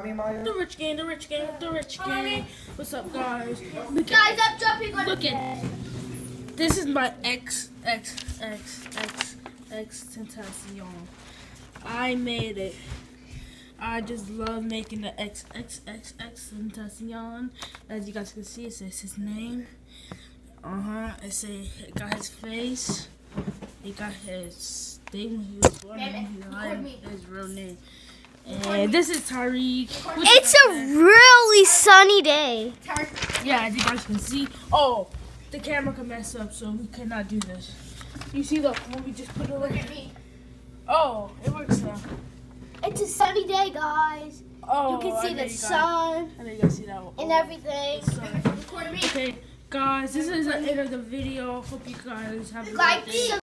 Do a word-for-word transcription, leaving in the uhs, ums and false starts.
me, Maya? The rich gang, the rich gang, the rich gang. What's up, guys? Look Guys, I'm jumping on Look at this is my X X X X xxxtentacon. I made it. I just love making the xxxtentacon. As you guys can see, it says his name. Uh huh. It say it got his face. It got his thing when he was born. And he lied his real name. And this is Tariq. It's a really sunny day. Yeah, as you guys can see. Oh, the camera can mess up, so we cannot do this. You see the when we just put it over here. Oh, it works now. It's a sunny day, guys. Oh, you can see the you sun I know you guys see that one. and Oh, everything. Okay, guys, this is the end of the video. Hope you guys have a Like good day.